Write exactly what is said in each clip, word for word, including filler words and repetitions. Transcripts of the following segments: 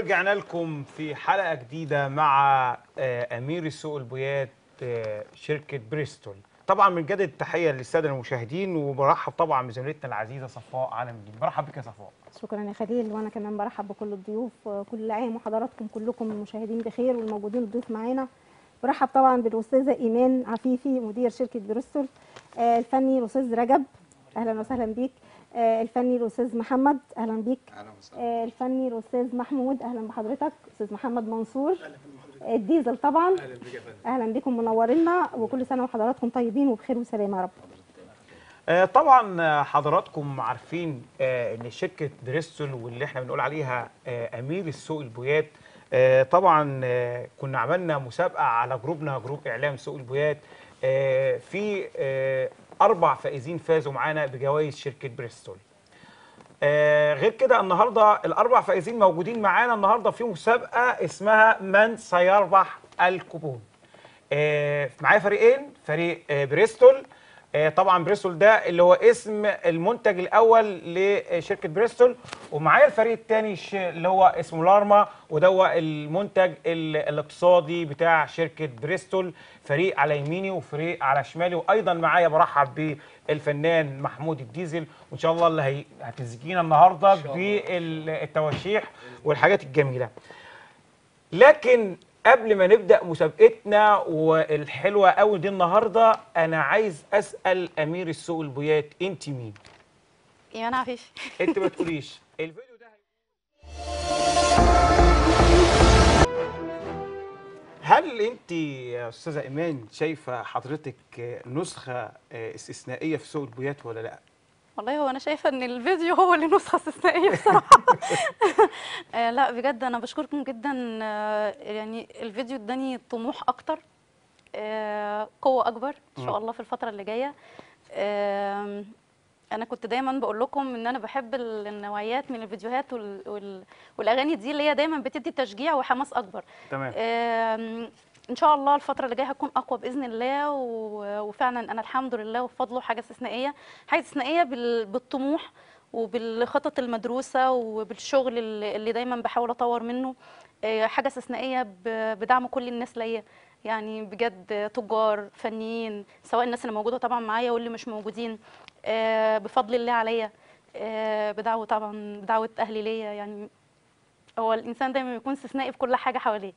ورجعنا لكم في حلقة جديدة مع أمير السوق البويات شركة بريستول. طبعا من جديد التحية للسادة المشاهدين، وبرحب طبعا بزميلتنا العزيزة صفاء عالم الدين. برحب بك يا صفاء. شكرا يا خليل، وانا كمان برحب بكل الضيوف. كل عام وحضراتكم كلكم المشاهدين بخير والموجودين الضيوف معانا. برحب طبعا بالاستاذه ايمان عفيفي مدير شركه بريستول، الفني الاستاذ رجب اهلا وسهلا بيك، الفني الاستاذ محمد اهلا بيك، اهلا وسهلا، الفني الاستاذ محمود اهلا بحضرتك، استاذ محمد منصور الديزل طبعا اهلا بك يا فندم. اهلا بكم منورينا، وكل سنه وحضراتكم طيبين وبخير وسلامه يا رب. آه طبعا حضراتكم عارفين آه ان شركه بريستول واللي احنا بنقول عليها آه امير السوق البويات، آه طبعا آه كنا عملنا مسابقه على جروبنا جروب اعلام سوق البويات، آه في آه اربع فائزين فازوا معانا بجوائز شركه بريستول. آه غير كده النهارده الاربع فائزين موجودين معانا النهارده في مسابقه اسمها من سيربح الكوبون. آه معايا فريقين، فريق آه بريستول، آه طبعا بريستول ده اللي هو اسم المنتج الاول لشركه بريستول، ومعايا الفريق الثاني اللي هو اسمه لارما، وده هو المنتج الاقتصادي بتاع شركه بريستول. فريق على يميني وفريق على شمالي، وايضا معايا برحب بالفنان محمود الديزل، وان شاء الله اللي هتزكينا النهارده بالتواشيح والحاجات الجميله. لكن قبل ما نبدأ مسابقتنا والحلوة قوي دي النهارده، أنا عايز أسأل أمير السوق البويات، أنت مين؟ إيمان عفيفي. أنت ما تقوليش الفيديو ده. هل أنت يا أستاذة إيمان شايفة حضرتك نسخة استثنائية في سوق البويات ولا لأ؟ والله هو انا شايفه ان الفيديو هو اللي نسخه استثنائيه بصراحه. آه لا بجد انا بشكركم جدا، آه يعني الفيديو اداني طموح اكتر، آه قوه اكبر ان شاء الله في الفتره اللي جايه. آه انا كنت دايما بقول لكم ان انا بحب النوعيات من الفيديوهات وال وال والاغاني دي اللي هي دايما بتدي تشجيع وحماس اكبر. تمام. آه ان شاء الله الفتره اللي جايه هتكون اقوى باذن الله، وفعلا انا الحمد لله وبفضله حاجه استثنائيه، حاجه استثنائيه بالطموح وبالخطط المدروسه وبالشغل اللي دايما بحاول اطور منه. حاجه استثنائيه بدعم كل الناس ليا، يعني بجد تجار فنيين سواء الناس اللي موجوده طبعا معايا واللي مش موجودين، بفضل الله عليا، بدعوه طبعا بدعوه اهلي ليا. يعني هو الانسان دايما بيكون استثنائي في كل حاجه حواليه،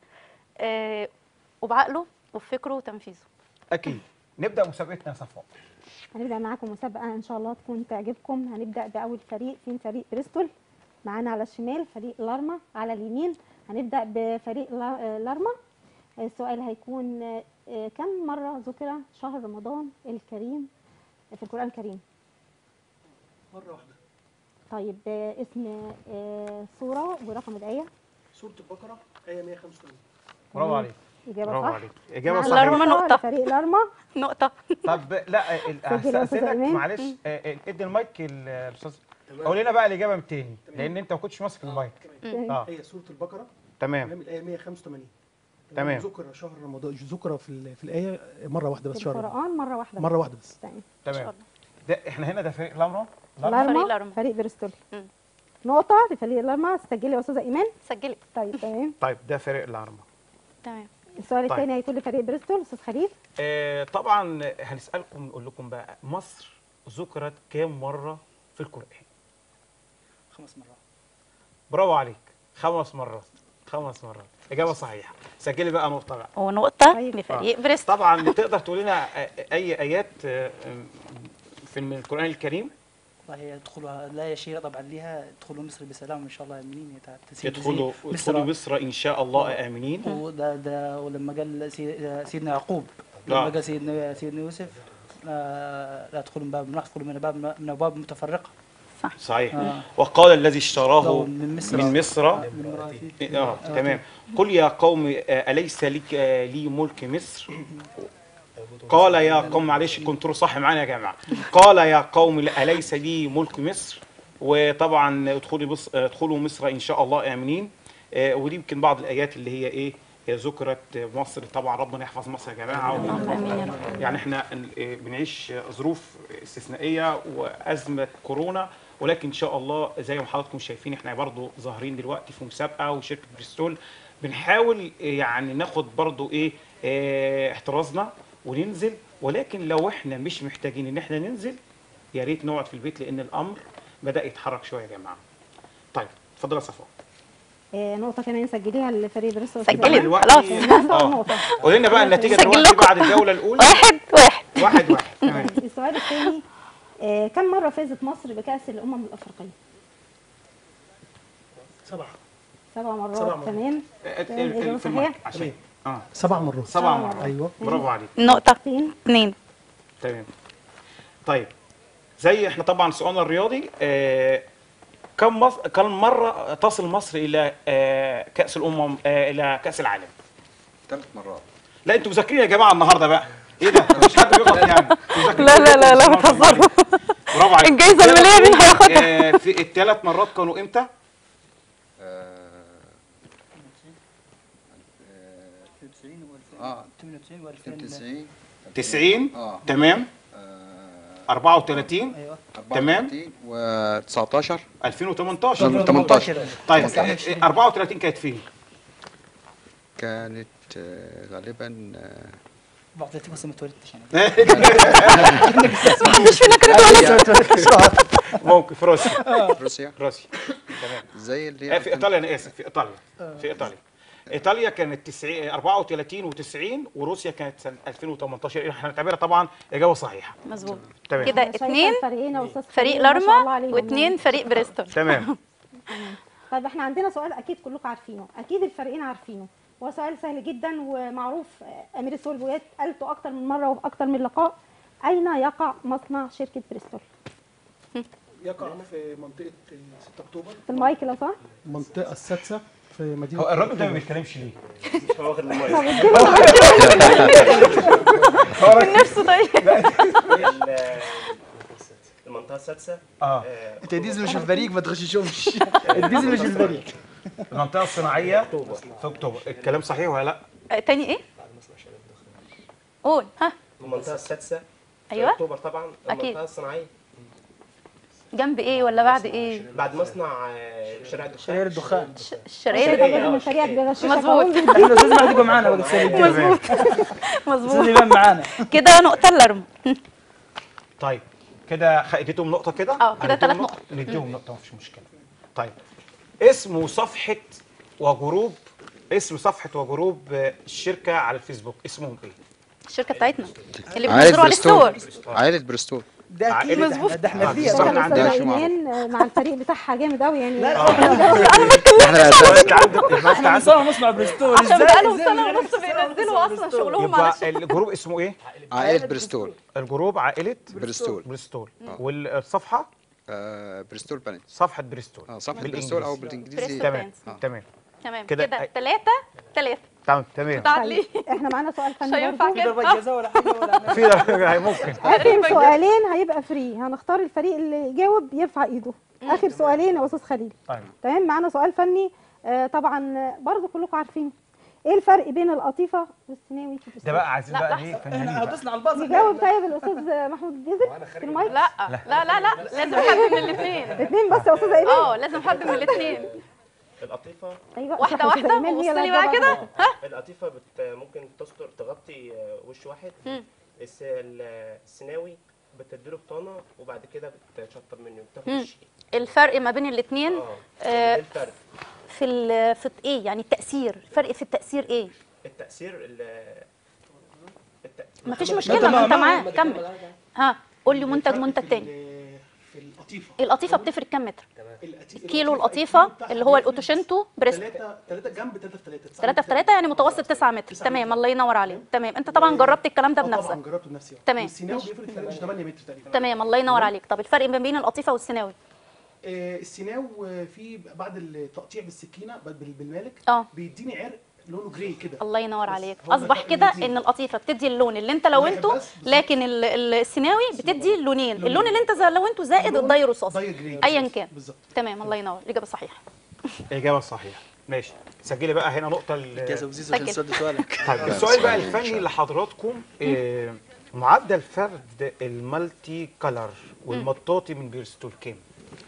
وبعقله وبفكره وتنفيذه. اكيد. نبدا مسابقتنا يا صفاء. هنبدا معاكم مسابقه ان شاء الله تكون تعجبكم. هنبدا باول فريق، فين فريق بريستول معانا على الشمال، فريق لارما على اليمين. هنبدا بفريق لارما. السؤال هيكون كم مره ذكر شهر رمضان الكريم في القران الكريم؟ مره واحده. طيب اسم سوره ورقم الايه؟ سوره البقره ايه مية وخمسة وثمانين. برافو عليك. إجابة برافو صح. عليك. إجابة صح. لارما نقطة. فريق لارما نقطة. طب لا هستأذنك معلش، ادي المايك للأستاذ، قول لنا بقى الإجابة من تاني لأن أنت ما كنتش ماسك المايك. اه هي سورة البقرة. تمام. الآية مية وخمسة وثمانين. تمام. ذكر شهر رمضان، ذكر في في الآية مرة واحدة بس، شهر القرآن مرة واحدة. مرة واحدة بس. تمام. تمام. ده احنا هنا ده فريق لارما. لارما فريق بريستول. نقطة لفريق لارما. سجلي يا أستاذة إيمان. سجلي. طيب تمام. طيب ده فريق لارما. تمام. السؤال طيب. الثاني هيكون لفريق بريستول، استاذ خليل. آه طبعا هنسالكم نقول لكم بقى، مصر ذكرت كام مره في القران؟ خمس مرات. برافو عليك، خمس مرات. خمس مرات اجابه صحيحه. سجلي بقى نقطه بقى. ونقطه طيب. لفريق بريستول. طبعا تقدر تقول لنا اي ايات في القران الكريم؟ والله يدخلوا لا يشير طبعا لها، يدخلوا مصر بسلام ان شاء الله امنين. يدخلوا يدخلوا مصر ان شاء الله امنين. وده ده ولما قال سيدنا يعقوب، لما قال سيدنا سيدنا يوسف لا تدخلوا من باب، ندخلوا من باب من ابواب متفرقه. صح. صحيح. آه. وقال الذي اشتراه من مصر من مصر اه تمام. قل يا قوم اليس لك لي ملك مصر؟ قال يا قوم، معلش كنترول صح معانا يا جماعه. قال يا قوم اليس لي ملك مصر؟ وطبعا ادخلوا مصر، ادخلوا مصر ان شاء الله امنين. آه ودي يمكن بعض الايات اللي هي ايه ذكرت مصر. طبعا ربنا يحفظ مصر يا جماعه. يعني احنا بنعيش ظروف استثنائيه وازمه كورونا، ولكن ان شاء الله زي ما حضراتكم شايفين احنا برضو ظاهرين دلوقتي في مسابقه وشركه بريستول بنحاول يعني ناخد برضو ايه اه احترازنا وننزل، ولكن لو احنا مش محتاجين ان احنا ننزل يا ريت نقعد في البيت لان الامر بدا يتحرك شويه يا جماعه. طيب اتفضل يا صفاء. آه، نقطة كمان سجليها لفريق بريستول. سجلت دلوقتي خلاص. اه نقطة. قولي لنا بقى النتيجه سجل دلوقتي لكم. بعد الجوله الاولى. واحد واحد. واحد واحد تمام. السؤال الثاني، آه، كم مرة فازت مصر بكأس الأمم الأفريقية؟ سبعة سبع مرات. سبع مرات. تمام. ال- تمام، ال- إجابة في المايك صحيحة. عشان اه سبع مرات. سبع مرات. مرات. ايوه برافو عليك. نقطة فين؟ اتنين. تمام. طيب زي احنا طبعا سؤالنا الرياضي آه كم مصر كم مره تصل مصر الى آه كاس الامم آه الى كاس العالم؟ ثلاث مرات. لا انتوا مذاكرين يا جماعه النهارده بقى. ايه ده؟ مفيش حد بيغلط يعني. أنتوا مذاكرين. لا لا لا لا بتهزروا. برافو عليك. الجايزة المالية مين هياخدها؟ آه في الثلاث مرات كانوا امتى؟ آه، اه تسعين تسعين اه تمام. آه، أربعة وثلاثين ايوه تمام. و تسعتاشر ألفين وثمانية عشر. تمنتاشر. طيب آه، أربعة وثلاثين كانت فين؟ كانت آه، غالبا آه، بعض بس ما اتولدتش انا. محدش فينا كان اتولد. ممكن في روسيا. روسيا روسيا تمام. زي اللي آه، هي في ايطاليا انا اسف في ايطاليا في ايطاليا ايطاليا كانت تسعين أربعة وثلاثين و90 وروسيا كانت سنه ألفين وثمانية عشر. احنا هنعتبرها طبعا اجابه صحيحه. مظبوط. تمام كده أنا شايفة اتنين الفريقين يا أستاذ فريق خليل، ما شاء الله لارما عليهم. واتنين فريق بريستول. تمام. طيب احنا عندنا سؤال اكيد كلكم عارفينه، اكيد الفريقين عارفينه، هو سؤال سهل جدا ومعروف. آه، امير السوق البويات قالته اكتر من مره وفي اكتر من لقاء. اين يقع مصنع شركه بريستول؟ يقع في منطقة ستة أكتوبر، في المايك لو سمحت. المنطقة السادسة في مدينة هو الراجل ده ما بيتكلمش ليه؟ من نفسه طيب. المنطقة السادسة. اه انت ديزل مش في الفريق ما تغششهمش. الديزل مش في الفريق. المنطقه الصناعيه في اكتوبر. الكلام صحيح ولا لا؟ آه، تاني ايه؟ قول ها. المنطقة السادسة. ايوه. أكتوبر طبعا. أكيد. المنطقة الصناعية. جنب ايه ولا بعد ايه؟ بعد مصنع آه، شارع الدخان. شرير الدخان. ش- شايفه الشرايط. بقى ان فريقك بيغششك مظبوط. أهو. احنا الاستاذ مهدي يبقى معانا بقى السنه الجايه. مظبوط الاستاذ مظبوط. يبان معانا. كده نقطة لارما. طيب كده خ- اديتهم نقطه كده؟ اه، كده هنديهم تلات نقطة؟ نقط. نديهم نقطه مفيش مشكله. طيب اسم صفحه وجروب اسم صفحه وجروب آه، الشركه على الفيسبوك اسمهم ايه؟ الشركة بتاعتنا اللي عائلة بتنزلوا عليه الصور. برستول. عائلة برستول. ده اكيد عائلة. ده احنا- ده احنا آه، فيها صح. شكرا احنا الاستاذه عندنا شو معروف. ايمان آه، مع الفريق بتاعها جامد قوي يعني. احنا انت عندك انت احنا عندك بنصور مصنع برستول. عشان ازاي بقالهم ازاي سنة بنعمل ونص مصنع بينزلوا اصلا برستول؟ شغلهم على يبقى الشركة. الجروب اسمه ايه؟ عائلة برستول. الجروب عائله برستول. بريستول. آه. والصفحه آه، برستول بنت. صفحه بريستول. اه صفحة بالإنجليزي. برستول او بالانجليزي. برستول. تمام آه. تمام تمام كده كده أي- تلاتة تلاتة. تمام تمام. تعادلين. طيب احنا معانا سؤال مش فني هينفع برضه. كده. ضربة جزاء ولا حاجه ولا في ده ممكن. اخر سؤالين هيبقى فري، هنختار الفريق اللي يجاوب يرفع ايده. اخر سؤالين يا استاذ خليل. طيب تمام. معانا سؤال فني آه طبعا برضه كلكم عارفينه. ايه الفرق بين القطيفه والسيناوي في ده البستان؟ بقى عايزين لا، بقى لحظة. ايه احنا فنانين بقى. هدوسنا على الباص. يجاوب طيب الاستاذ محمود الجزر في المايك. لا لا لا لا لازم حد من الاثنين. الاثنين بس يا استاذه ايمان. اه لازم حد من الاثنين. القطيفة. ايوه واحدة اشرح يا أستاذة واحدة إيمان، هي وبص لي اللي بقى هتجاوب كده. على ها. القطيفة بت ممكن تستر تغطي آه، وش واحد. مم. الس- ال- السيناوي بتديله بطانة وبعد كده بتشطب منه بتاخد مم. وش. الفرق ما بين الاثنين اه. آه، ايه الفرق؟ في ال في ايه يعني التأثير، الفرق في التأثير ايه؟ التأثير ال- الت... مفيش مشكلة ما انت معاه كمل. ها قول لي منتج منتج تاني. في القطيفة. القطيفة بتفرق كام متر؟ القطيفة- كيلو القطيفة اللي هو الاوتوشنتو بريست تلاتة تلاتة جنب تلاتة في تلاتة. ثلاثة في ثلاثة يعني متوسط تسعة متر. تمام الله ينور عليك. تمام انت طبعا جربت الكلام ده آه، طبعا بنفسك. جربته بنفسي. تمام. السيناوي بيفرق فرق تمانية متر تقريبا. تمام الله ينور عليك. طب الفرق ما بين القطيفة والسيناوي؟ آه، السيناو في بعد التقطيع بالسكينه بال- بالمالك اه بيديني عرق لونه جراي كده. الله ينور بس عليك. هو ده اصبح الفرق كده بين الاتنين. ان القطيفه بتدي اللون اللي انت لونته، واحد بس بالظبط. لكن ال- ال- السيناوي بتدي اللونين، لونين. اللون اللي انت ز- لونته زائد لون الداي رصاص داير جراي ايا بالظبط. كان. بالظبط. تمام الله ينور. الاجابه صحيحه. الاجابه الصحيحه ماشي. سجلي بقى هنا نقطه ال- يا زوزيز عشان سجل. تسد سؤالك. طيب السؤال بقى الفني لحضراتكم آه، معدل فرد المالتي كلر والمطاطي من بيرستول كام؟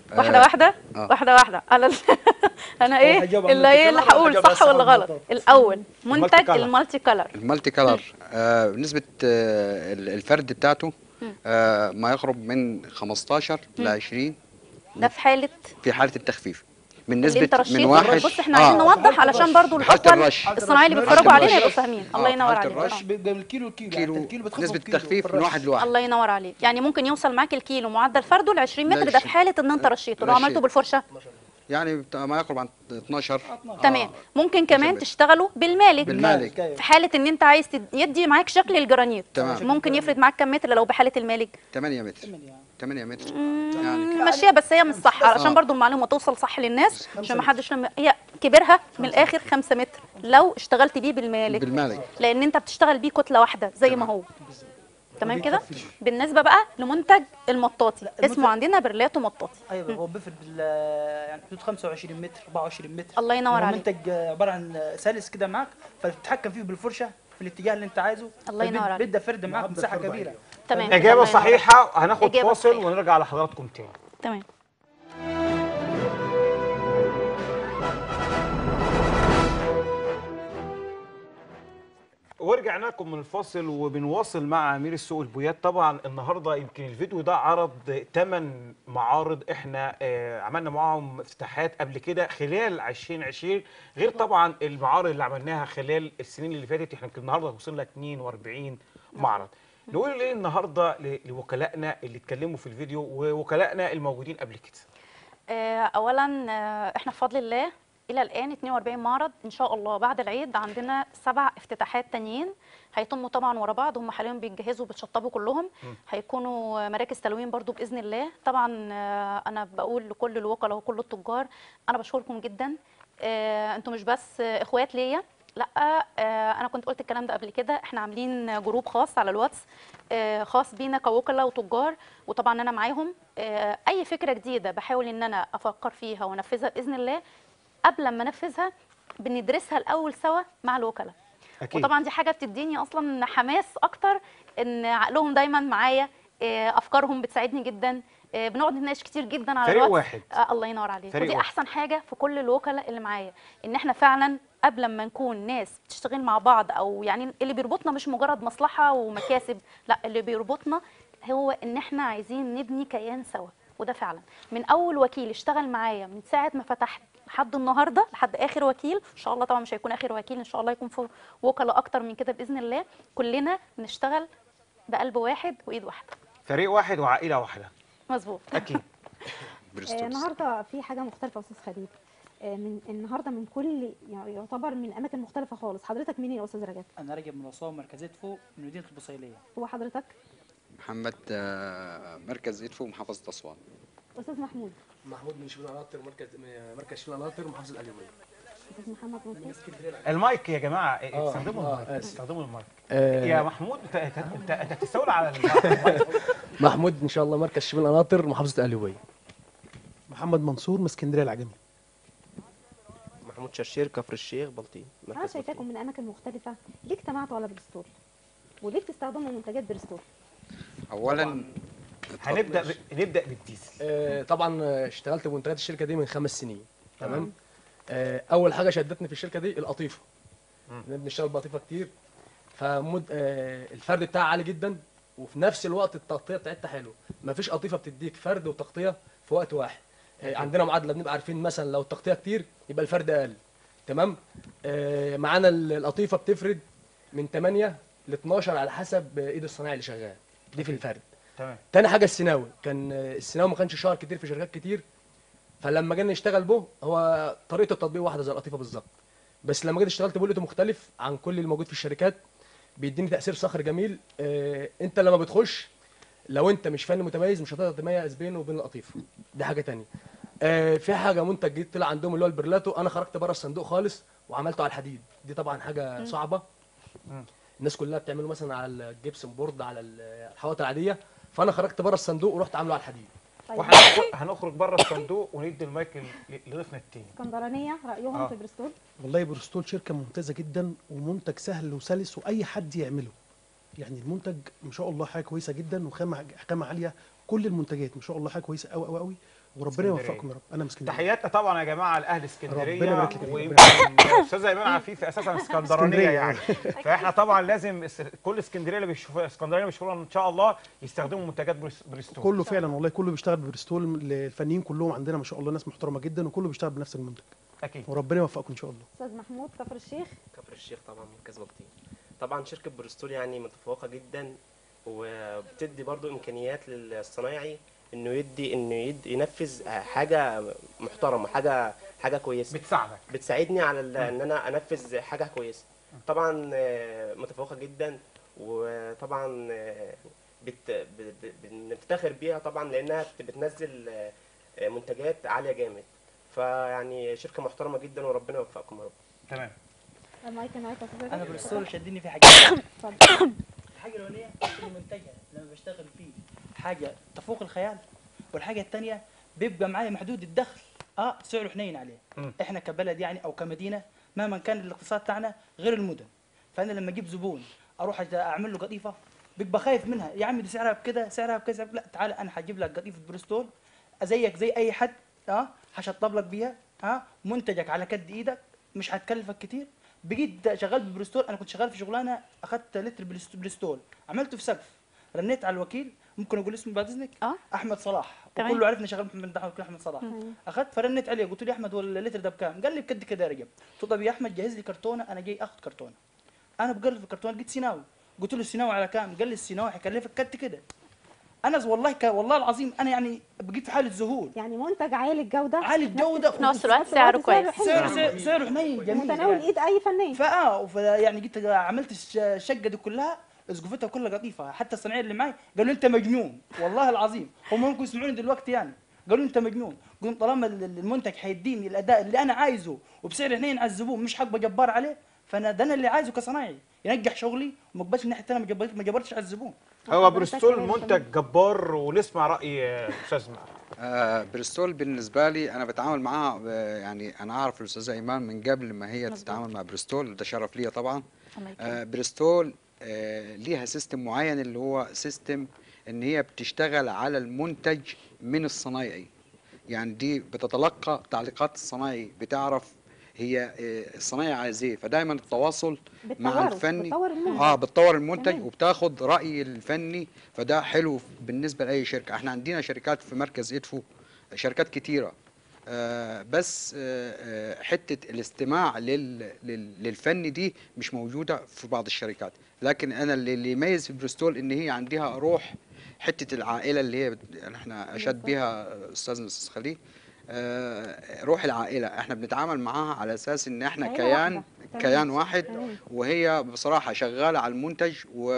واحده واحده آه. واحده واحده انا ال- انا ايه هجاوب على اللي ايه اللي المالتي كلر هقول وهجاوب صح ولا على غلط. الصح. الاول منتج كلر. المالتي كلر. المالتي كلر آه نسبة آه ال- الفرد بتاعته آه ما يقرب من خمستاشر ل عشرين ده في حاله في حالة التخفيف، من اللي نسبة انت من رشيته. واحد. بص احنا عايزين نوضح علشان برضو حالة الاخوه الرش. الصناعيه اللي حالة بيتفرجوا علينا الرش. يبقوا فاهمين. آه، الله ينور حالة عليك. الرش. آه. بيبقى بالكيلو كيلو كيلو يعني الكيلو بتخفف نسبة كيلو التخفيف في من الرش. واحد لواحد. الله ينور عليك. يعني ممكن يوصل معاك الكيلو معدل فرده ل عشرين متر، ده في عشرين. حاله ان انت رشيته. لو رشيت. عملته بالفرشه يعني بت- ما يقرب عن اتناشر. تمام. ممكن كمان متر. تشتغلوا بالمالك بالمالك. في حاله ان انت عايز تد- يدي معاك شكل الجرانيت. تمام. ممكن يفرد معاك كم متر لو بحاله المالك؟ ثمانية متر. ثمانية متر يعني ماشيه، بس هي مش صح علشان برضو المعلومه توصل صح للناس، عشان ما حدش لما هي كبرها من الاخر خمسة متر لو اشتغلت بيه بالمالك، بالمالك. لان انت بتشتغل بيه كتله واحده زي ما هو. تمام كده. بالنسبه بقى لمنتج المطاطي، اسمه عندنا برلاتو مطاطي. ايوه هو بيفرد بال يعني حدود خمسة وعشرين متر أربعة وعشرين متر. الله ينور هو عليك. منتج عباره عن سلس كده معاك، فتتحكم فيه بالفرشه في الاتجاه اللي انت عايزه. الله ينور عليك. بيبدا فرد معاك مساحه كبيره. تمام. اجابه الله ينور صحيحه. هناخد إجابة فاصل صحيحة. ونرجع لحضراتكم تاني. تمام. ورجعنا لكم من الفاصل وبنواصل مع امير السوق البويات. طبعا النهارده يمكن الفيديو ده عرض ثمان معارض احنا آه عملنا معاهم افتتاحات قبل كده خلال عشرين عشرين، غير طبعا المعارض اللي عملناها خلال السنين اللي فاتت. احنا يمكن النهارده وصلنا اتنين واربعين معرض. نقول ايه النهارده ل- لوكلائنا اللي اتكلموا في الفيديو ووكلائنا الموجودين قبل كده؟ آه، اولا آه، احنا بفضل الله الى الان اتنين واربعين معرض. ان شاء الله بعد العيد عندنا سبع افتتاحات تانيين هيتموا طبعا ورا بعض. هم حاليا بيتجهزوا بيتشطبوا كلهم. هيكونوا مراكز تلوين برضو باذن الله. طبعا آه، انا بقول لكل الوكلاء وكل التجار انا بشكركم جدا. آه، انتوا مش بس آه، اخوات ليا، لا آه، انا كنت قلت الكلام ده قبل كده. احنا عاملين جروب خاص على الواتس آه، خاص بينا كوكلاء وتجار، وطبعا انا معاهم. آه، اي فكره جديده بحاول ان انا افكر فيها وانفذها باذن الله. قبل ما انفذها بندرسها الاول سوا مع الوكلاء. أكيد. وطبعا دي حاجه بتديني اصلا حماس اكتر، ان عقلهم دايما معايا. آه، افكارهم بتساعدني جدا. آه، بنقعد نتناقش كتير جدا على فريق الواتس. واحد. آه الله ينور عليك. فريق ودي واحد. احسن حاجه في كل الوكلاء اللي معايا، ان احنا فعلا قبل ما نكون ناس بتشتغل مع بعض، او يعني اللي بيربطنا مش مجرد مصلحه ومكاسب، لا اللي بيربطنا هو ان احنا عايزين نبني كيان سوا. وده فعلا من اول وكيل اشتغل معايا من ساعه ما فتحت لحد النهارده لحد اخر وكيل ان شاء الله. طبعا مش هيكون اخر وكيل، ان شاء الله يكون في وكلاء اكتر من كده باذن الله. كلنا بنشتغل بقلب واحد وايد واحده. فريق واحد وعائله واحده. مظبوط. اكيد. آه، برستول. النهارده في حاجه مختلفه يا استاذ خليل. آه، من النهارده من كل يعني يعتبر من اماكن مختلفه خالص. حضرتك منين يا استاذ رجب؟ انا راجع من وصاوة مركزيه فوق من مدينه البصيليه. هو حضرتك محمد آه مركز إدفو محافظة أسوان. استاذ محمود؟ محمود من شبين قناطر مركز مركز شبين قناطر محافظه القليوبيه. استاذ محمد منصور؟ المايك يا جماعه آه، استخدموا آه، المايك. آسف. استخدموا المايك. آه. يا محمود انت انت انت أنت هتستولى على المايك. محمود ان شاء الله مركز شبين قناطر محافظه القليوبيه. محمد منصور من اسكندريه العجمي. محمود شرشير كفر الشيخ بلطيم. انا مركز شايفاكم بلطيم. من اماكن مختلفه، ليه اجتمعتوا على برستول؟ وليه بتستخدموا منتجات برستول؟ أولا هنبدا ب... نبدا بالديزل. آه طبعا آه، اشتغلت بمنتجات الشركه دي من خمس سنين. تمام. آه اول حاجه شدتني في الشركه دي القطيفه. إحنا بنشتغل بقطيفه كتير، فمد آه الفرد بتاعها عالي جدا، وفي نفس الوقت التغطيه بتاعتها حلوه. مفيش قطيفه بتديك فرد وتغطيه في وقت واحد. آه عندنا معادله بنبقى عارفين مثلا لو التغطيه كتير يبقى الفرد اقل. تمام. آه معانا ال- القطيفه بتفرد من تمانية ل اتناشر على حسب ايد الصنايعي اللي شغال. دي في الفرد. تمام. تاني حاجه السيناوي، كان آه، السيناوي ما كانش شهر كتير في شركات كتير، فلما جينا نشتغل به هو طريقه التطبيق واحده زي القطيفه بالظبط، بس لما جيت اشتغلت به لقيته مختلف عن كل اللي موجود في الشركات. بيديني تاثير صخر جميل. آه انت لما بتخش لو انت مش فني متميز مش هتقدر تميز بينه وبين القطيفه. دي حاجه تانية. آه في حاجه منتج جديد طلع عندهم اللي هو البرلاتو، انا خرجت بره الصندوق خالص وعملته على الحديد. دي طبعا حاجه صعبه. الناس كلها بتعمله مثلا على الجبسن بورد على الحوائط العاديه، فانا خرجت بره الصندوق ورحت عامله على الحديد. طيب واحنا هنخرج- هنخرج بره الصندوق وندي المايك ل- لضيفنا التاني. اسكندرانيه رايهم آه. في برستول؟ والله برستول شركه ممتازه جدا ومنتج سهل وسلس واي حد يعمله. يعني المنتج ما شاء الله حاجه كويسه جدا وخامه خامه عاليه. كل المنتجات ما شاء الله حاجه كويسه قوي قوي قوي. وربنا اسكندرية. يوفقكم يا رب. انا من اسكندريه. تحياتنا طبعا يا جماعه لاهل اسكندريه، ربنا يبارك لك. ويمكن استاذه ايمان عفيفي اساسا اسكندرانيه اسكندرية. يعني، فاحنا طبعا لازم اس- كل اسكندريه اللي بيشوفوا اسكندريه اللي بيشوفونا ان شاء الله يستخدموا منتجات بريس- بريستول. كله فعلا والله كله بيشتغل ببريستول، الفنيين كلهم عندنا ما شاء الله ناس محترمه جدا، وكله بيشتغل بنفس المنتج، اكيد. وربنا يوفقكم ان شاء الله. استاذ محمود كفر الشيخ. كفر الشيخ طبعا مركز بلطيم. طبعا شركه بريستول يعني متفوقه جدا، وبتدي برضو امكانيات للصنايعي انه يدي انه يدي ينفذ حاجه محترمه، حاجه حاجه كويسه، بتساعدك بتساعدني على ال- ان انا انفذ حاجه كويسه. طبعا آه، متفوقه جدا، وطبعا آه، بت- ب- ب- بنفتخر بيها طبعا لانها بت- بتنزل آه، منتجات عاليه جامد. فيعني شركه محترمه جدا، وربنا يوفقكم يا رب. تمام. المايك معاك يا استاذ انا رجب. بريستول شدني في حاجه. اتفضل. الحاجه الاولانيه المنتجه لما بشتغل فيه حاجه تفوق الخيال، والحاجه الثانيه بيبقى معايا محدود الدخل، اه سعره حنين عليه. مم. احنا كبلد يعني او كمدينه مهما كان الاقتصاد تاعنا غير المدن، فانا لما اجيب زبون اروح أج- اعمل له قطيفه بيبقى خايف منها، يا عم دي سعرها بكده سعرها بكذا، لا تعالى انا هجيب لك قطيفه بريستول زيك زي اي حد، اه هشطب لك بيها، اه منتجك على كد ايدك، مش هتكلفك كتير. بقيت شغال ببريستول، انا كنت شغال في شغلانه اخذت لتر بريست- بريستول عملته في سقف، رنيت على الوكيل، ممكن اقول اسمه بعد اذنك؟ اه احمد صلاح، تمام. وكله عرفني شغال محمد دحوم احمد صلاح. أيوة. اخذت فرنيت عليه قلت له يا احمد هو اللتر ده بكام؟ قال لي بكد كده يا رجب. قلت له طب يا احمد جهز لي كرتونه، انا جاي اخذ كرتونه. انا بقلب في الكرتونه لقيت سيناوي، قلت له السيناوي على كام؟ قال لي السيناوي هيكلفك كد كده. انا والله ك... والله العظيم انا يعني بقيت في حاله ذهول. يعني منتج عالي الجوده، عالي الجوده في نفس الوقت سعره كويس. حلو. سعر سعر سعره حنين جميل متناول يعني. ايد اي فنان. فاه ف- يعني جيت عملت الش- الشقه دي كلها اسقفتها كلها قطيفه، حتى الصناعيه اللي معي قالوا انت مجنون، والله العظيم هم ممكن يسمعوني دلوقتي يعني، قالوا انت مجنون. قلت طالما ال- ال- المنتج هيديني الاداء اللي انا عايزه وبسعر حنين على الزبون، مش حق جبار عليه، فانا ده انا اللي عايزه كصنايعي ينجح شغلي، وما اقبلش الناحيه الثانيه ما جبرتش ما جبرتش على الزبون. هو بريستول منتج جبار، ونسمع راي آه، استاذ محمد. آه بريستول بالنسبه لي انا بتعامل معاها آه، يعني انا اعرف الاستاذه ايمان من قبل ما هي مظبوط. تتعامل مع بريستول، ده شرف ليا طبعا. الله يكرمك. آه بريستول آه ليها سيستم معين اللي هو سيستم ان هي بتشتغل على المنتج من الصنايعي، يعني دي بتتلقى تعليقات الصنايعي، بتعرف هي آه، الصنايعي عايز ايه، فدايما التواصل مع بتطوره، الفني بتطور المنتج. اه بتطور المنتج تمام. وبتاخد راي الفني، فده حلو بالنسبه لاي شركه. احنا عندنا شركات في مركز ادفو، شركات كتيره، آه بس آه آه، حته الاستماع لل لل للفن دي مش موجوده في بعض الشركات، لكن انا اللي اللي يميز في بريستول ان هي عندها روح، حته العائله اللي هي بت- احنا اشاد بيها استاذنا الاستاذ خليل، آه روح العائله، احنا بنتعامل معاها على اساس ان احنا عيلة كيان واحدة. تمام. كيان واحد، تمام. وهي بصراحه شغاله على المنتج،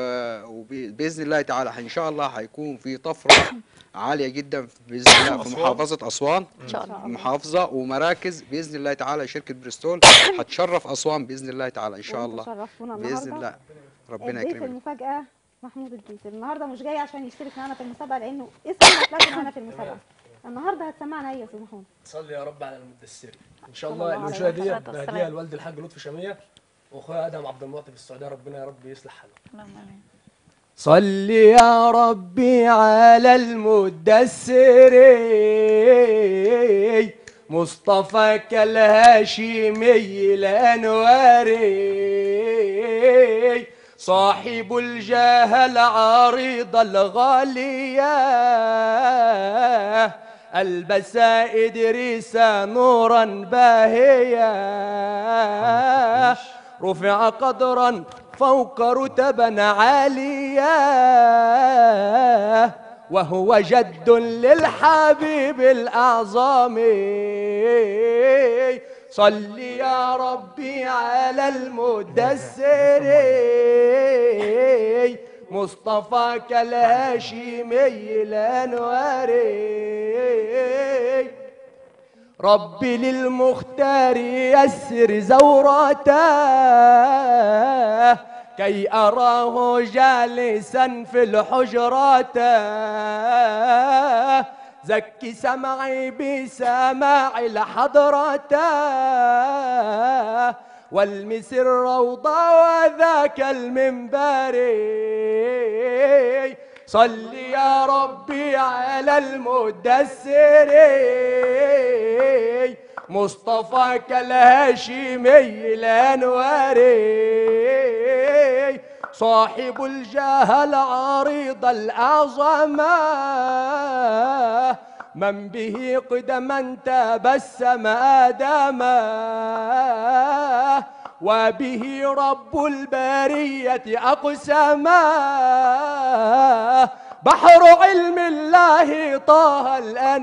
وباذن الله تعالى ان شاء الله هيكون في طفره عاليه جدا باذن الله في أسوان. محافظه اسوان، ان شاء الله. محافظه ومراكز باذن الله تعالى. شركه بريستول هتشرف اسوان باذن الله تعالى ان شاء الله، شرفتونا باذن النهارده. الله. ربنا الضيف يكرمك. المفاجاه محمود الديسي النهارده مش جاي عشان يشترك معانا في المسابقه، لانه اسمه لازم معانا في المسابقه. النهارده هتسمعنا ايه يا استاذ محمود؟ صلي يا رب على المدثري. ان شاء صلى الله الله عليه المنشاه وسلم. دي والصلاة والسلام. بهديها لوالد الحاج لطفي شاميه واخويا ادهم عبد المعطي في السعوديه، ربنا يا رب يصلح حاله. اللهم امين. صل يا ربي على المدثر مصطفى كالهاشمي الانواري، صاحب الجاه العريضة الغالية، ألبس إدريس نورا باهيا، رفع قدرا فوق رتبا عالية، وهو جد للحبيب الأعظم. صل يا ربي على المدثر مصطفى كالهاشمي الأنواري، ربي للمختار يسر زوراته كي أراه جالسا في الحجرات، زكي سمعي بسماع الحضرة والمس الروضة وذاك المنبر. صل يا ربي على المدثر مصطفى الهاشمي الانواري صاحب الجاه العريض الاعظم من به قدما تبسم آدما وبه رب البرية أقسما بحر علم الله طه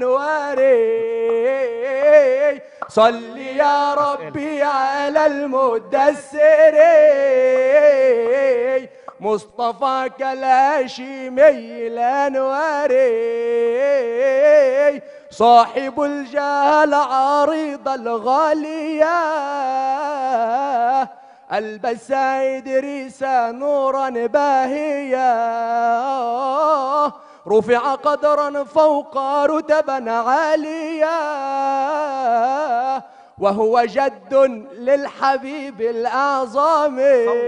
الأنواري صل يا ربي على المدثر مصطفى الهاشمي الانواري صاحب الجاه العريض الغاليه البس ادريس نورا باهيا رفع قدرا فوق رتبا عاليا وهو جد للحبيب الأعظم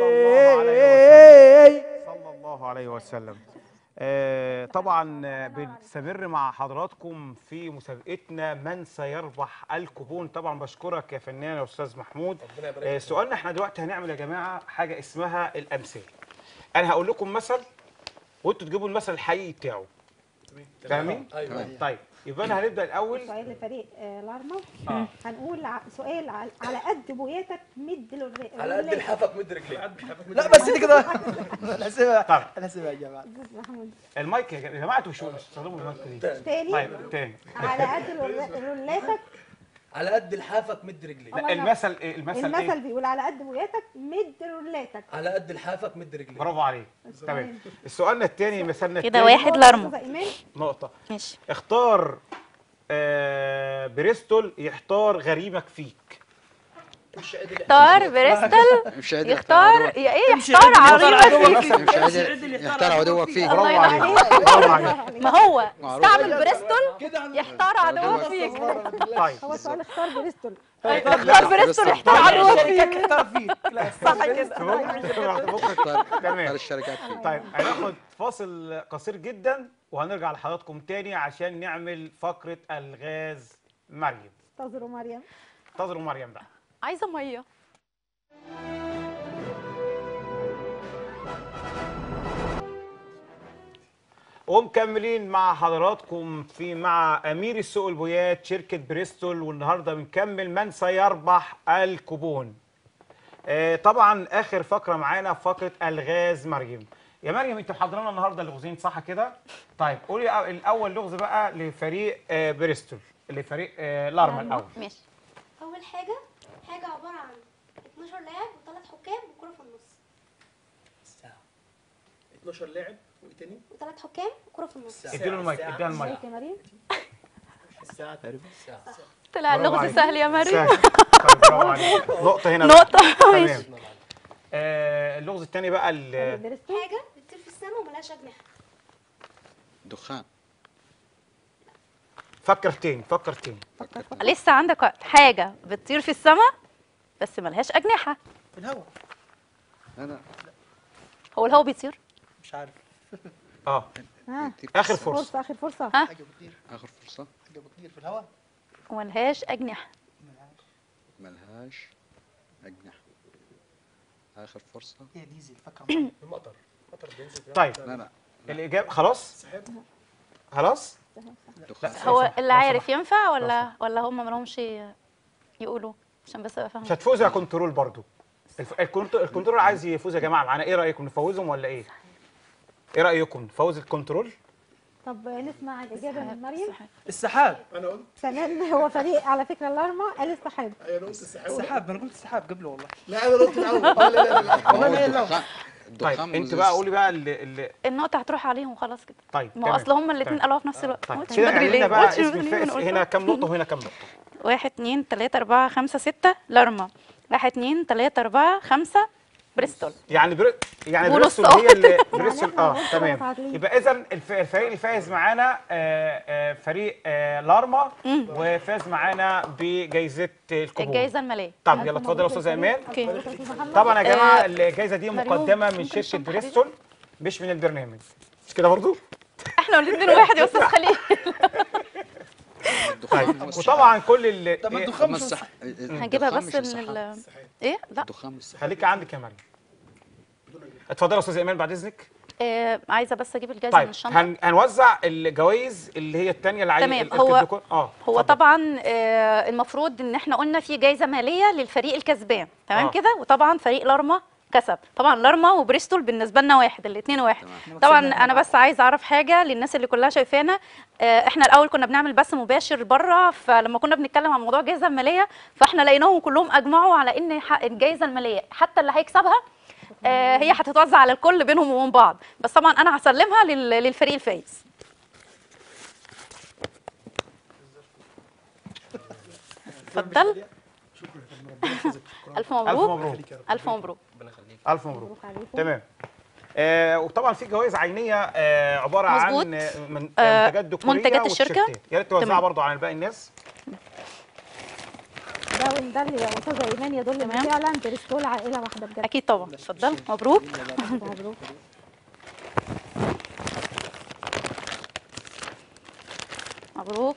صلى الله عليه وسلم. آه طبعا آه، بنستمر مع حضراتكم في مسابقتنا من سيربح الكوبون. طبعا بشكرك يا فنان يا استاذ محمود. آه سؤالنا احنا دلوقتي هنعمل يا جماعه حاجه اسمها الامثال. انا هقول لكم مثل وانتوا تجيبوا المثل الحقيقي بتاعه. فاهمين؟ ايوه طيب يبقى انا هنبدا الاول. سؤال لفريق آه، الارمر. آه. هنقول ع- سؤال ع- على قد بوياتك مد الر- على قد الرلاية. لحافك مد رجليك. لا بس دي كده انا هسيبها طيب انا هسيبها يا جماعه. أستاذ محمود. المايك يا جماعه انتوا شو مش بتستخدموا المايك دي. تاني طيب تاني. على قد الر- رولاتك. على قد لحافك مد رجليك. لا المثل إيه؟ المثل المثل ايه؟ بيقول على قد بوياتك مد رولاتك. على قد لحافك مد رجليك. برافو عليك. تمام. السؤالنا الثاني مثلنا كده التاني واحد لارمو. أستاذة إيمان. نقطة. ماشي. اختار آه بريستول يحتار غريمك فيك. يختار بريستل مش قادر يختار عدوك. يا ايه امشي يختار عدل يختار عريضة عدوك. فيك. مش قادر يختار عدوك فيك. برافو الله عليك. ينور برافو عليك. ما هو معروف. استعمل بريستول يحتار عدوك فيك. طيب هو سؤال اختار بريستول. اختار بريستول يحتار عدوك الشركات فيك. تحترف فيك. لا صح كده. تمام. اختار الشركات فيك. طيب هناخد فاصل قصير جدا وهنرجع لحضراتكم تاني عشان نعمل فقرة الغاز مريم. انتظروا مريم. انتظروا مريم بقى. عايزة مية. ومكملين مع حضراتكم في مع امير السوق البويات شركه بريستول، والنهارده بنكمل من سيربح الكوبون. آه طبعا اخر فقره معانا فقره الغاز مريم. يا مريم انت محضرانا النهارده لغزين صح كده؟ طيب قولي الاول لغز بقى لفريق آه بريستول، لفريق آه لارما الاول. ماشي. اول حاجه حاجه عباره عن اتناشر لاعب وثلاث حكام وكره في النص. اتناشر لاعب وايه تاني؟ وثلاث حكام وكره في النص. اديله المايك اديها المايك. ازيك يا مريم؟ الساعه تقريبا. طلع برافو اللغز عليك. سهل يا مريم. سهل. طيب برافو عليك. نقطه هنا بقى. نقطة. تمام. ماشي. آه اللغز الثاني بقى فريق ال- بريستول. حاجه بتطير في السماء وملهاش اجنحه. دخان. فكر تاني فكر تاني. لسه عندك وقت. حاجة بتطير في السماء بس ملهاش أجنحة. في الهواء. انا هو الهوا بيطير؟ مش عارف. اه ها اخر فرصه. فرصة آخر فرصة. ها؟ حاجه بتطير اخر فرصه. حاجه بتطير في الهواء. وملهاش أجنحة. ملهاش اجنحه. اخر فرصه. هي ديزل فاكره. المطر المطر بينزل في طيب لا لا الاجابه خلاص خلاص. دخان. هو اللي عارف ينفع ولا ولا هم مالهمش يقولوا عشان بس ابقى مش فاهمه. هتفوز يا كنترول برضو. الف- الكنت- الكنترول عايز يفوز يا جماعه معانا، ايه رايكم نفوزهم ولا ايه؟ ايه رايكم نفوز الكنترول؟ طب نسمع الإجابة من مريم. السحاب. تمام. هو فريق على فكرة الأرمى قال السحاب. السحاب انا قلت السحاب قبله والله. لا انا قلت الاول. لا لا لا هو والله ما الدخان. طيب الدخان انت مزيز. بقى قولي بقى اللي, اللي النقطة هتروح عليهم وخلاص كده. طيب ما هو اصل هما الاثنين قالوها في نفس الوقت. طيب قلتش كده بدري اعلن ليه؟ لنا بقى قلتش اسم بدري ليه؟ الفائز أنا قلت هنا كام نقطه وهنا كام نقطه؟ واحد اتنين تلاتة أربعة خمسة ستة لارما. واحد اتنين تلاتة أربعة خمسة بريستول. يعني بري... يعني ونص بريستول أهو. هي اللي بريستول إحنا اه نص تمام. متعادلين. يبقى اذا الف... الفريق اللي فايز معانا آه آه فريق آه لارما وفاز معانا بجائزه الكوبون. الجايزة المالية. طب يلا اتفضل يا استاذ ايمان. اوكي. طبعا يا جماعه آه، الجائزه دي مريم، مقدمه من ممكن شركه تشرح بريستول مش من البرنامج، مش كده برضو؟ احنا الاثنين واحد يا استاذ خليل. طيب وطبعا كل اللي طب إيه، الدخان مش الصح... هنجيبها بس من ال ايه لا الدخان مش صح. خليك عندك يا مريم. اتفضلي يا استاذ ايمان بعد اذنك. آه عايزه بس اجيب الجايزه من طيب الشنطه. هن... هنوزع الجوائز اللي هي الثانيه اللي عايز تمام. ال- هو الديكور. اه هو اتفضل. طبعا آه المفروض ان احنا قلنا في جايزه ماليه للفريق الكسبان تمام آه. كده، وطبعا فريق لارما كسب. طبعا لارما وبريستول بالنسبه لنا واحد، الاثنين واحد. طبعا انا بس عايزه اعرف حاجه للناس اللي كلها شايفانا. آه احنا الاول كنا بنعمل بث مباشر بره، فلما كنا بنتكلم عن موضوع الجائزه الماليه فاحنا لقيناهم كلهم اجمعوا على ان ح- الجائزه الماليه حتى اللي هيكسبها آه هي هتتوزع على الكل بينهم وبين بعض، بس طبعا انا هسلمها لل- للفريق الفايز. اتفضل. شكرا يا فندم، ربنا يحفظك. شكرا. الف الف مبروك. مبروك. الف مبروك. الف مبروك. تمام. آه وطبعا في جوائز عينيه آه عباره مظبوط. عن آه، من آه، منتجات ديكوريه منتجات الشركة. وتيشيرتات. يا ريت توزعها تمام. برضو على باقي الناس. ده ده اللي يا استاذه ايمان يدل ان تمام. فعلا بريستول عائله واحده بجد. اكيد طبعا. اتفضل. مبروك. مبروك. مبروك.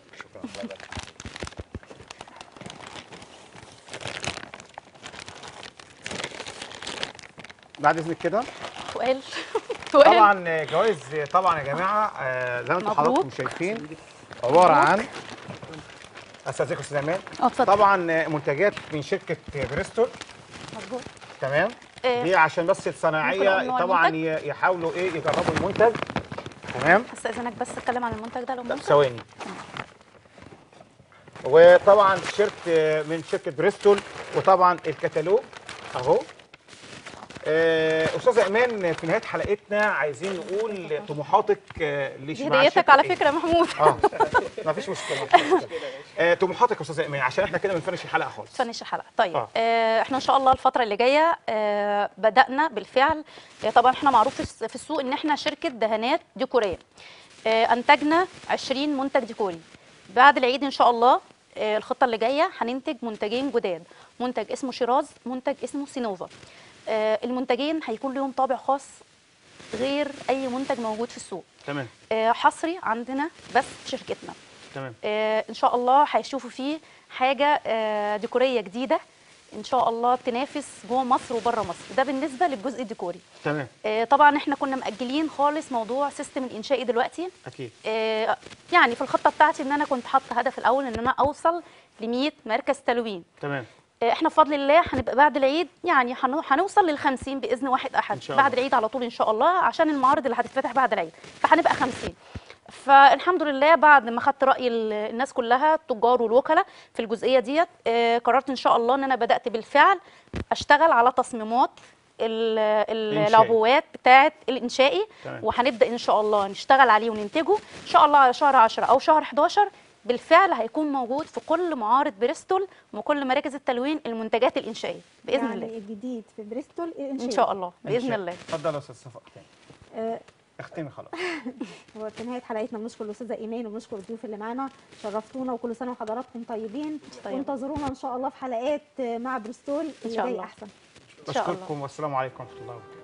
بعد اذنك كده. سؤال سؤال. طبعا جوائز طبعا يا جماعه آه زي ما انتم مبروك. حضراتكم شايفين عباره عن استاذك استاذ ايمان. اه اتفضل. طبعا منتجات من شركه بريستول. مظبوط. تمام. آه، دي عشان بس ممكن أقول الصناعيه نوع طبعا المنتج؟ ي- يحاولوا ايه يجربوا المنتج. تمام. استاذنك بس اتكلم عن المنتج ده لو طب ممكن. ثواني. وطبعا تيشيرت من شركه بريستول، وطبعا الكتالوج اهو. آه، استاذه ايمان في نهايه حلقتنا عايزين نقول طموحاتك آه، ليش دي مع هديتك الشركة على إيه؟ فكره يا محمود. اه ما فيش مشكله مفيش مشكلة. آه، طموحاتك يا استاذه ايمان عشان احنا كده بنفنش الحلقه خالص. فنش الحلقه. طيب آه. آه. احنا ان شاء الله الفتره اللي جايه آه بدانا بالفعل. آه طبعا احنا معروف في الس- في السوق ان احنا شركه دهانات ديكوريه. آه انتجنا عشرين منتج ديكوري. بعد العيد ان شاء الله آه الخطه اللي جايه هننتج منتجين جداد، منتج اسمه شيراز، منتج اسمه سينوفا. آه المنتجين هيكون لهم طابع خاص غير اي منتج موجود في السوق. تمام آه حصري عندنا بس في شركتنا. تمام آه ان شاء الله هيشوفوا فيه حاجه آه ديكوريه جديده ان شاء الله تنافس جوه مصر وبره مصر. ده بالنسبه للجزء الديكوري. تمام آه طبعا احنا كنا مأجلين خالص موضوع سيستم الانشائي دلوقتي. اكيد. آه يعني في الخطه بتاعتي ان انا كنت حاطه هدف الاول ان انا اوصل ل مية مركز تلوين. تمام آه احنا بفضل الله هنبقى بعد العيد يعني هنو- هنوصل لل خمسين باذن واحد احد. إن شاء الله. بعد العيد على طول ان شاء الله عشان المعارض اللي هتتفتح بعد العيد، فهنبقى خمسين. فالحمد لله بعد ما خدت راي ال- الناس كلها التجار والوكلاء في الجزئيه ديت آه، قررت ان شاء الله ان انا بدات بالفعل اشتغل على تصميمات ال- ال- إنشائي. العبوات بتاعه الانشائي. تمام. وهنبدا ان شاء الله نشتغل عليه وننتجه ان شاء الله على شهر عشرة او شهر حداشر. بالفعل هيكون موجود في كل معارض بريستول وكل مراكز التلوين المنتجات الانشائيه باذن يعني الله. الجديد في بريستول ان شاء الله باذن إن شاء- الله. اتفضل يا استاذ صفاء تاني. آه، اختمي خلاص. هو في نهايه حلقتنا بنشكر الاستاذه ايمان وبنشكر الضيوف اللي معانا، شرفتونا وكل سنه وحضراتكم طيبين. طيب. وانتظرونا ان شاء الله في حلقات مع بريستول اللي شاء جاي الله. احسن. إن شاء الله. بشكركم والسلام عليكم ورحمه الله وبركاته.